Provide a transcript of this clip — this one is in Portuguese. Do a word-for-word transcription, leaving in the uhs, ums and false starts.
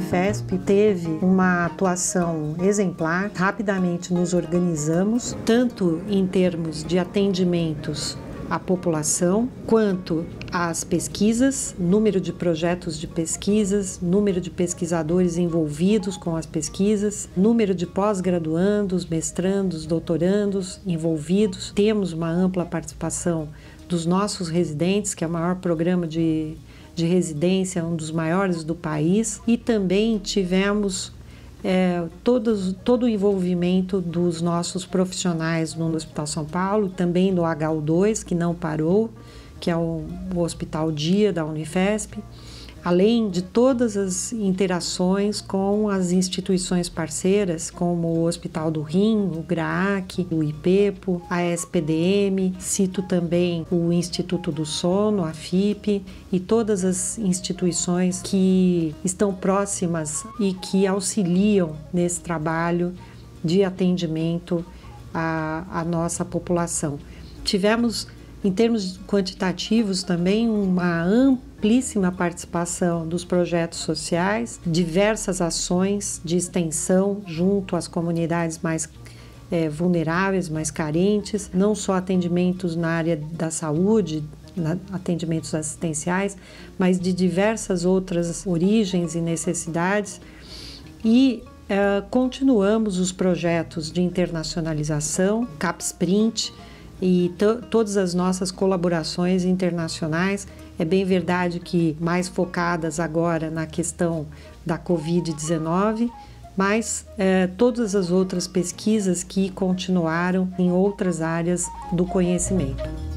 Unifesp teve uma atuação exemplar. Rapidamente nos organizamos, tanto em termos de atendimentos à população, quanto às pesquisas, número de projetos de pesquisas, número de pesquisadores envolvidos com as pesquisas, número de pós-graduandos, mestrandos, doutorandos envolvidos. Temos uma ampla participação dos nossos residentes, que é o maior programa de, de residência, um dos maiores do país, e também tivemos é, todos, todo o envolvimento dos nossos profissionais no Hospital São Paulo, também do H U dois, que não parou, que é o, o Hospital Dia da Unifesp, além de todas as interações com as instituições parceiras, como o Hospital do Rim, o GRAAC, o IPEPO, a S P D M, cito também o Instituto do Sono, a F I P, e todas as instituições que estão próximas e que auxiliam nesse trabalho de atendimento à, à nossa população. Tivemos, em termos quantitativos, também uma amplíssima participação dos projetos sociais, diversas ações de extensão junto às comunidades mais é, vulneráveis, mais carentes, não só atendimentos na área da saúde, atendimentos assistenciais, mas de diversas outras origens e necessidades. E uh, continuamos os projetos de internacionalização, CAPSprint, e todas as nossas colaborações internacionais. É bem verdade que mais focadas agora na questão da covid dezenove, mas é, todas as outras pesquisas que continuaram em outras áreas do conhecimento.